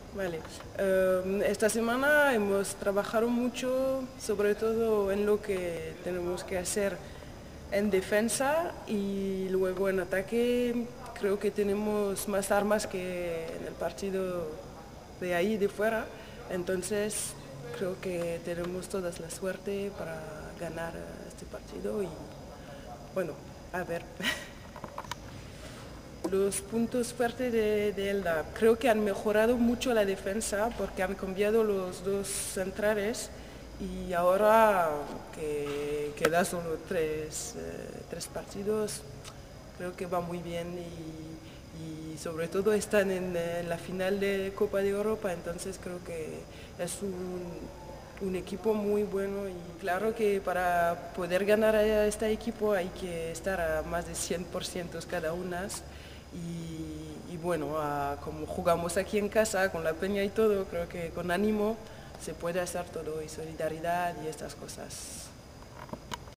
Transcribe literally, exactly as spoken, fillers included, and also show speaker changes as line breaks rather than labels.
Vale. Em, esta semana hemos trabajado mucho, sobre todo en lo que tenemos que hacer en defensa y luego en ataque. Creo que tenemos más armas que en el partido de ahí, de fuera. Entonces, creo que tenemos toda la suerte para ganar eh, este partido y bueno, a ver. Los puntos fuertes de, de Elda, creo que han mejorado mucho la defensa porque han cambiado los dos centrales y ahora que queda solo tres, eh, tres partidos, creo que va muy bien y, y sobre todo están en, en la final de Copa de Europa, entonces creo que es un, un equipo muy bueno y claro que para poder ganar a este equipo hay que estar a más de cien por ciento cada una y, y bueno, a, como jugamos aquí en casa con la peña y todo, creo que con ánimo se puede hacer todo y solidaridad y estas cosas.